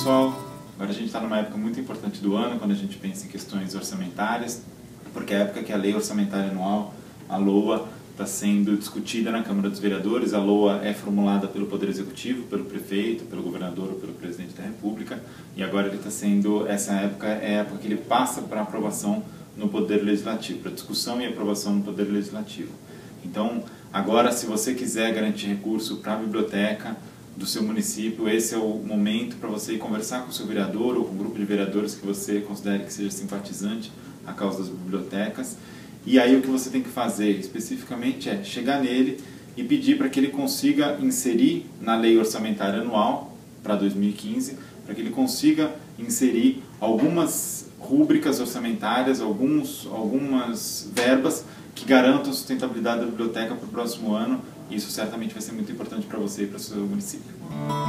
pessoal, agora a gente está numa época muito importante do ano, quando a gente pensa em questões orçamentárias, porque é a época que a Lei Orçamentária Anual, a LOA, está sendo discutida na Câmara dos Vereadores. A LOA é formulada pelo Poder Executivo, pelo prefeito, pelo governador ou pelo presidente da República, e agora ele está sendo, essa época é a época que ele passa para aprovação no Poder Legislativo, para discussão e aprovação no Poder Legislativo. Então, agora, se você quiser garantir recurso para a biblioteca do seu município, esse é o momento para você ir conversar com o seu vereador ou com um grupo de vereadores que você considere que seja simpatizante à causa das bibliotecas. E aí o que você tem que fazer especificamente é chegar nele e pedir para que ele consiga inserir na Lei Orçamentária Anual para 2015, para que ele consiga inserir algumas rúbricas orçamentárias, algumas verbas que garantam a sustentabilidade da biblioteca para o próximo ano. E isso certamente vai ser muito importante para você e para o seu município.